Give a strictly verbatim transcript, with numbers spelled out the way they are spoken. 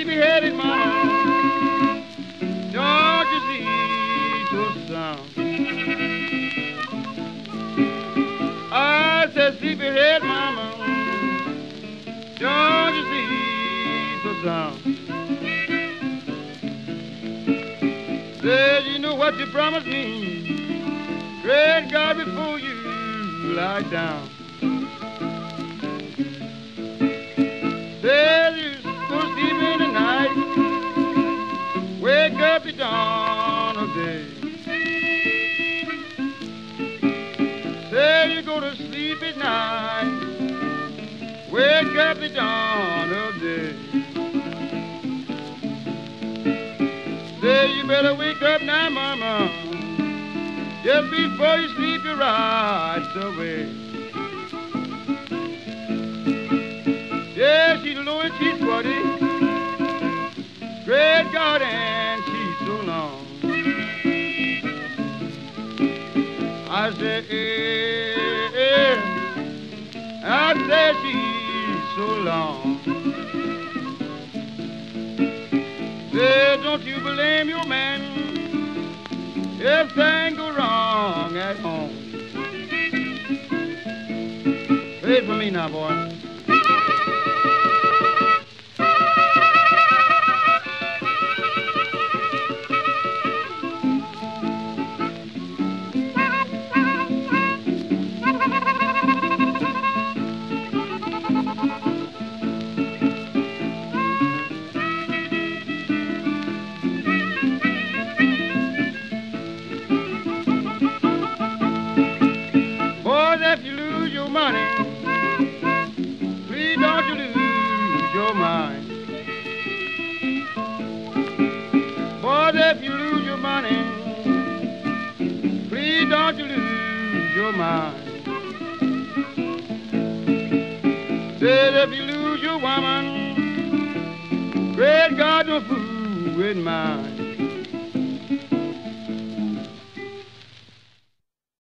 sleepy-headed mama, don't you see so sound? I said, sleepy-head mama, don't you see so sound? Said, you know what you promised me, great God, before you lie down. Said, you go sleep in the night, wake up the dawn of day. Say you go to sleep at night, wake up the dawn of day. Say you better wake up now, mama, just before you sleep your rights away. Yeah, she's low and she's squatty, great God, and she's so long. I said, eh, eh, I said she's so long. Said, don't you blame your man if things go wrong at home. Play it for me now, boy. If you lose your money, please don't you lose your mind. Boys, if you lose your money, please don't you lose your mind. Said if you lose your woman, great God, don't fool with mine.